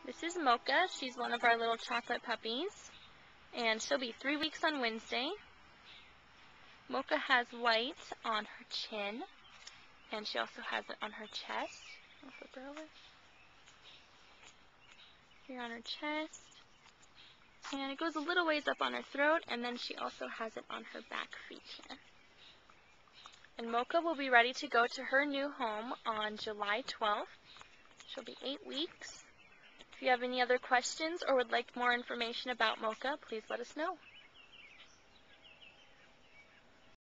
This is Mocha. She's one of our little chocolate puppies, and she'll be 3 weeks on Wednesday. Mocha has white on her chin, and she also has it on her chest. I'll flip her over. Here on her chest, and it goes a little ways up on her throat, and then she also has it on her back feet here. And Mocha will be ready to go to her new home on July 12th. She'll be 8 weeks. If you have any other questions or would like more information about Mocha, please let us know.